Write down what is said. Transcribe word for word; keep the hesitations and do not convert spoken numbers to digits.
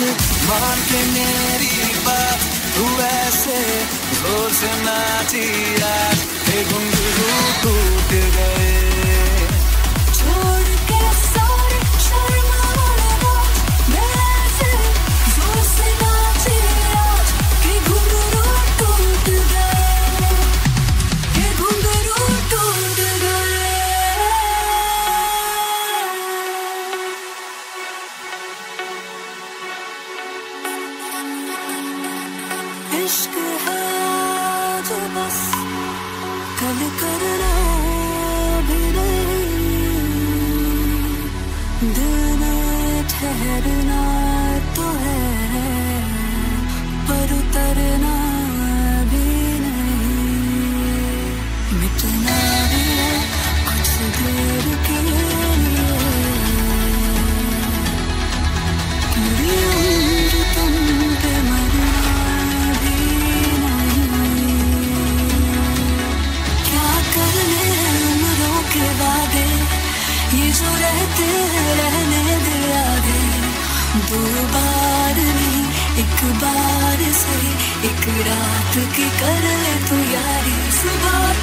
मान के मेरी बात तू ऐसे जोर से नाची आज हे घुंघरू टूट गए। छोड़ के सारे शर्माने बात मैं ऐसे जोर से नाची आज कि घुंघरू टूट गए, कि घुंघरू टूट गए। इश्क है आज बस कल करना भी नहीं, दिल में ठहरना तो है पर उतरना भी नहीं, मिटना भी है कुछ देर के लिए, पूरी उम्र तुम पे मरना भी नहीं। क्या करने उम्रों के वादे ये जो रहते रहने दे आगे, दो बार नहीं एक बार से एक रात की कर ले तू यारी, सुबह